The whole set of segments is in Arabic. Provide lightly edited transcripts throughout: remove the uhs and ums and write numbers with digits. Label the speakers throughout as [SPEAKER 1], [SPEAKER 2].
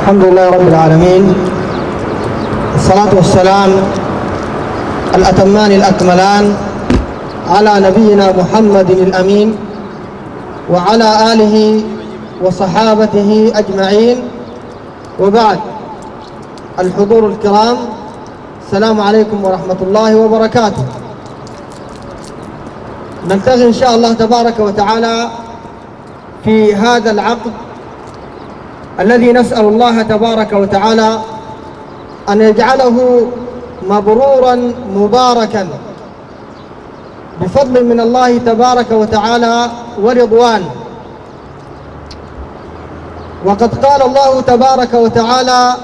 [SPEAKER 1] الحمد لله رب العالمين، الصلاة والسلام الأتمان الأكملان على نبينا محمد الأمين وعلى آله وصحابته أجمعين، وبعد. الحضور الكرام، السلام عليكم ورحمة الله وبركاته. نلتقي إن شاء الله تبارك وتعالى في هذا العقد الذي نسأل الله تبارك وتعالى أن يجعله مبرورا مباركا بفضل من الله تبارك وتعالى ورضوان. وقد قال الله تبارك وتعالى: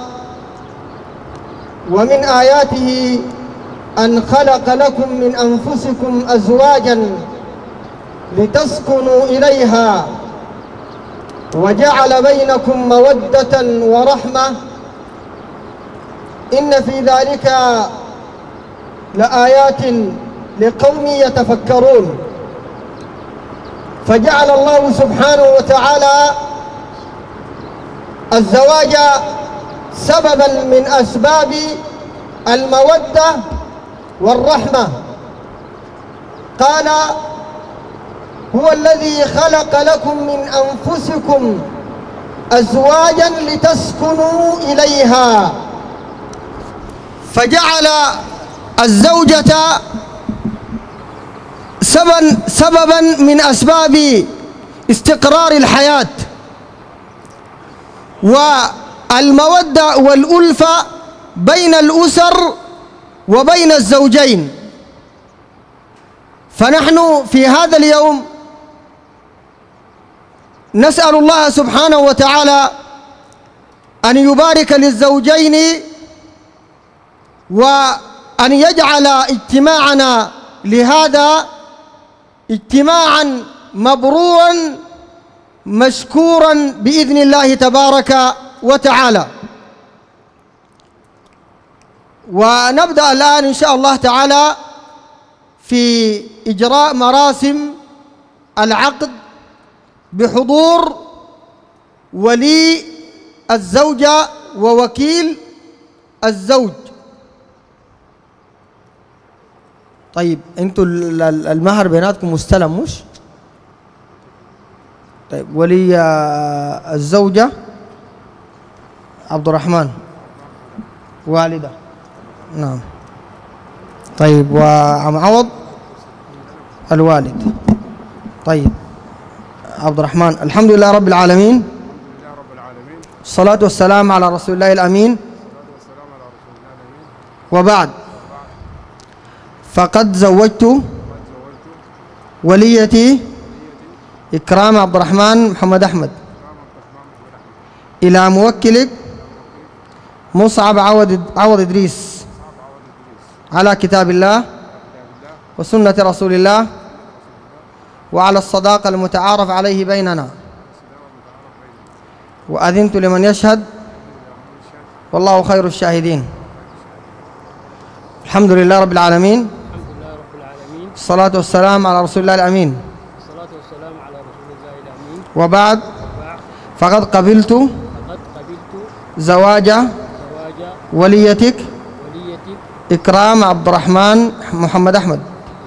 [SPEAKER 1] ومن آياته أن خلق لكم من أنفسكم أزواجا لتسكنوا إليها وجعل بينكم مودة ورحمة إن في ذلك لآيات لقوم يتفكرون. فجعل الله سبحانه وتعالى الزواج سببا من أسباب المودة والرحمة. قال: هو الذي خلق لكم من أنفسكم أزواجا لتسكنوا إليها، فجعل الزوجة سببا من أسباب استقرار الحياة والمودة والألفة بين الأسر وبين الزوجين. فنحن في هذا اليوم نسأل الله سبحانه وتعالى أن يبارك للزوجين وأن يجعل اجتماعنا لهذا اجتماعا مبرورا مشكورا بإذن الله تبارك وتعالى. ونبدأ الآن إن شاء الله تعالى في إجراء مراسم العقد بحضور ولي الزوجة ووكيل الزوج. طيب، انتوا المهر بيناتكم مستلم مش؟ طيب، ولي الزوجة عبد الرحمن، والدة. نعم. طيب، وعم عوض الوالد. طيب عبد الرحمن، الحمد لله رب العالمين، الصلاة والسلام على رسول الله الأمين، وبعد. فقد زوجت وليتي إكرام عبد الرحمن محمد أحمد إلى موكلك مصعب عوض إدريس على كتاب الله وسنة رسول الله وعلى الصداقة المتعارف عليه بيننا، وأذنت لمن يشهد والله خير الشاهدين. الحمد لله رب العالمين، الصلاة والسلام على رسول الله الأمين، وبعد. فقد قبلت زواج وليتك إكرام عبد الرحمن محمد أحمد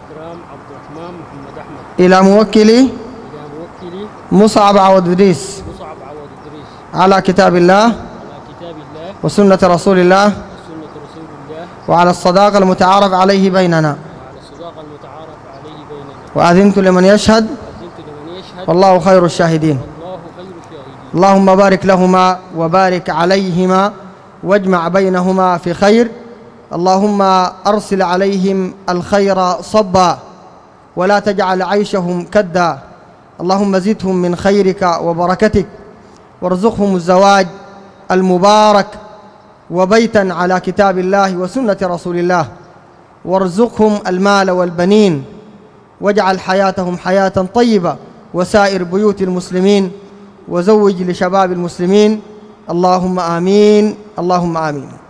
[SPEAKER 1] إلى موكلي مصعب عوض إدريس على كتاب الله وسنة رسول الله وعلى الصداقة المتعارف عليه بيننا، وأذنت لمن يشهد والله خير الشاهدين. اللهم بارك لهما وبارك عليهما واجمع بينهما في خير. اللهم أرسل عليهم الخير صبا ولا تجعل عيشهم كدا. اللهم زدهم من خيرك وبركتك، وارزقهم الزواج المبارك وبيتا على كتاب الله وسنة رسول الله، وارزقهم المال والبنين، واجعل حياتهم حياة طيبة وسائر بيوت المسلمين، وزوج لشباب المسلمين. اللهم آمين، اللهم آمين.